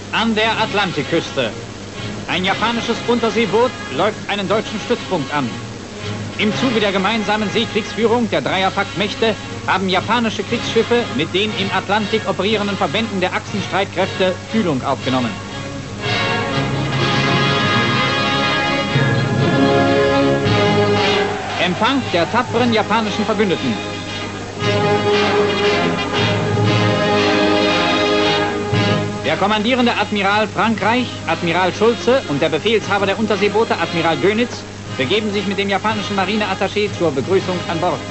An der Atlantikküste. Ein japanisches Unterseeboot läuft einen deutschen Stützpunkt an. Im Zuge der gemeinsamen Seekriegsführung der Dreierpaktmächte haben japanische Kriegsschiffe mit den im Atlantik operierenden Verbänden der Achsenstreitkräfte Fühlung aufgenommen. Empfang der tapferen japanischen Verbündeten. Der kommandierende Admiral Frankreich, Admiral Schulze, und der Befehlshaber der Unterseeboote, Admiral Dönitz, begeben sich mit dem japanischen Marineattaché zur Begrüßung an Bord.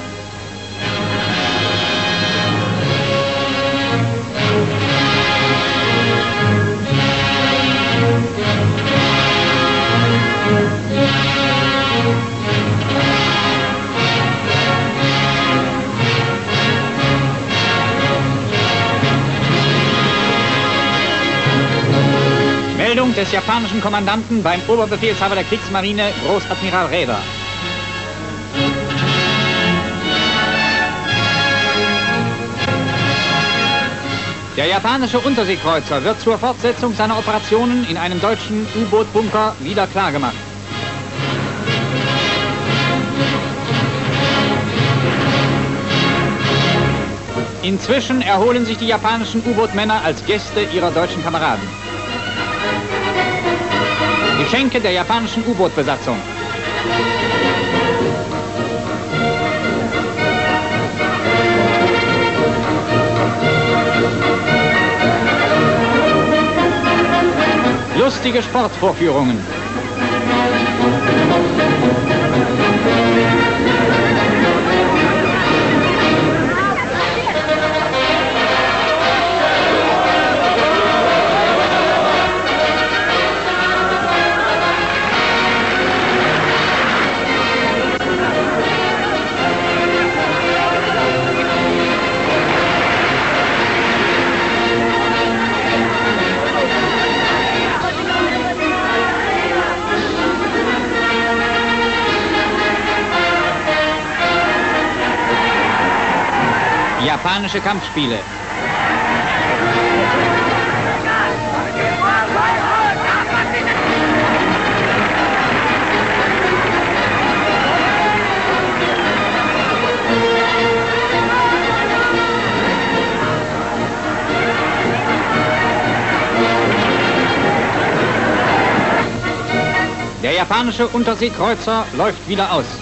Meldung des japanischen Kommandanten beim Oberbefehlshaber der Kriegsmarine, Großadmiral Räder. Der japanische Unterseekreuzer wird zur Fortsetzung seiner Operationen in einem deutschen U-Boot-Bunker wieder klargemacht. Inzwischen erholen sich die japanischen U-Boot-Männer als Gäste ihrer deutschen Kameraden. Geschenke der japanischen U-Boot-Besatzung. Lustige Sportvorführungen. Japanische Kampfspiele. Der japanische Unterseekreuzer läuft wieder aus.